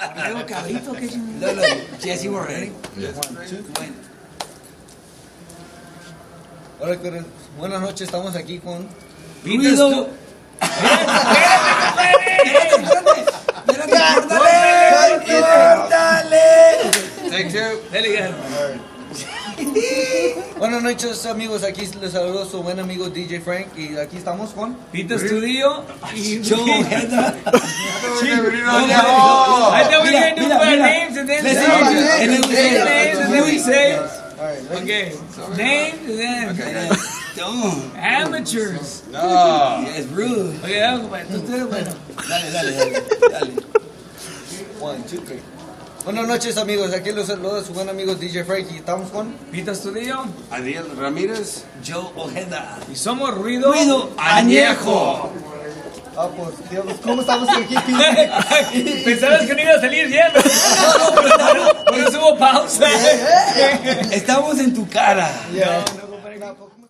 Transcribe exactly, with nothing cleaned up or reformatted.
Luego cabrito, qué chingada. Jesse, we're ready. Yes. One, two, one. Hola, buenas noches, estamos aquí con Ruido. Take two. Buenas noches, amigos, aquí les saludo su buen amigo D J Frank y aquí estamos con Pita Studio y Joe Ojeda. I thought we were going to do our names and then say and then we say names and then we say okay, names and then Don't. amateurs. No. It's rude. Okay, vamos, pues, ustedes, bueno. Dale, dale, dale, dale. One, two, three. Buenas noches, amigos, aquí los saludo su buen amigo D J Frank y estamos con Pita Studio Adiel Ramírez. Joe Ojeda. y somos Ruido, Ruido Añejo. Ah, pues, digamos, ¿cómo estamos aquí? Pensabas que no iba a salir bien, ¿no? Por eso hubo pausa. Estamos en tu cara. No, no, compadre.